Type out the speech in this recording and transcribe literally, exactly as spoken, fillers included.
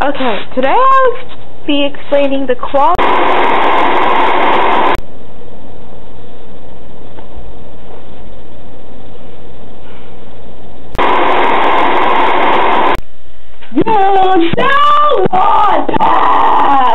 Okay, today I'll be explaining the quality. Your download pad!